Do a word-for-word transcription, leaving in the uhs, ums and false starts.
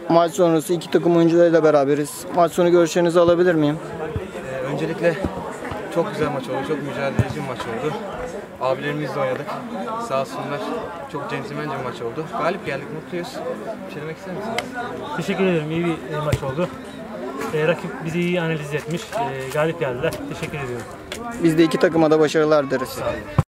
Maç sonrası iki takım oyuncularıyla beraberiz. Maç sonu görüşlerinizi alabilir miyim? Ee, öncelikle çok güzel maç oldu, çok mücadeleci bir maç oldu. Abilerimizle oynadık. Sağ olsunlar. Çok centilmence bir maç oldu. Galip geldik, mutluyuz. Bir şey demek ister misiniz? Teşekkür ederim. İyi bir e, maç oldu. E, rakip bizi iyi analiz etmiş. E, galip geldiler. Teşekkür ediyorum. Biz de iki takıma da başarılar dileriz.